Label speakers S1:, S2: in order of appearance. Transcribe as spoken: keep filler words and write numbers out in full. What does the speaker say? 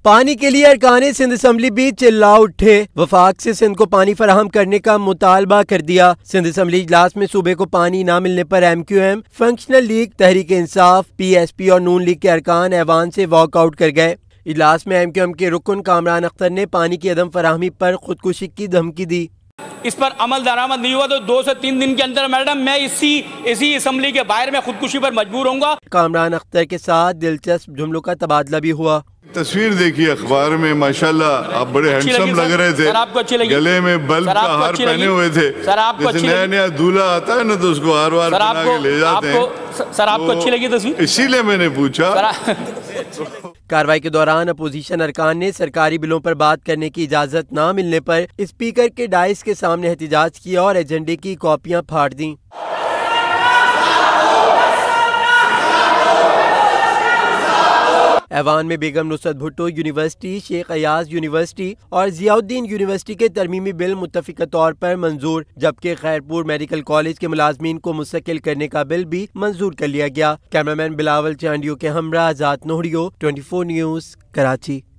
S1: پانی کے لیے ارکان سندھ اسمبلی بھی چلا اٹھے، وفاق سے سندھ کو پانی فراہم کرنے کا مطالبہ کر دیا۔ سندھ اسمبلی اجلاس میں صوبے کو پانی نہ ملنے پر M Q M, functional league, Tehreek Insaf, P S P اور نون لیگ کے ارکان ایوان سے واک آؤٹ کر گئے۔ اجلاس میں ایم کیو ایم کے رکن کامران اختر نے پانی کی عدم فراہمی پر خودکشی کی دھمکی دی۔
S2: اس پر عمل درآمد نہیں ہوا تو دو سے تین دن کے اندر میڈم میں اسی اسی اسمبلی کے باہر میں خودکشی پر مجبور ہوں گا۔
S1: کامران اختر کے ساتھ دلچسپ جملوں کا تبادلہ بھی ہوا۔
S3: تصویر دیکھی اخبار میں، ماشاءاللہ آپ بڑے ہینڈسم لگ رہے تھے، گلے میں بلب کا ہار پہنے ہوئے تھے، جیسے نیا نیا دولہا آتا ہے نا تو اس کو ہار وار پہنا کے لے جاتے ہیں۔
S2: سر آپ کو اچھی لگی تصویر؟
S3: اسی لیے میں نے پوچھا۔
S1: کارروائی کے دوران اپوزیشن ارکان نے سرکاری بلوں پر بات کرنے کی اجازت نہ ملنے پر اسپیکر کے ڈائس کے سامنے احتجاج کیا اور ایجنڈے کی کاپیاں پھاڑ دیں۔ ایوان میں بیگم نصرت بھٹو یونیورسٹی، شیخ ایاز یونیورسٹی اور ضیاء الدین یونیورسٹی کے ترمیمی بل متفقہ طور پر منظور، جبکہ خیرپور میڈیکل کالج کے ملازمین کو مستقل کرنے کا بل بھی منظور کر لیا گیا۔ کیمرامین بلاول چانڈیو کے ہمراہ Azad Nohrio, twenty four news, Karachi.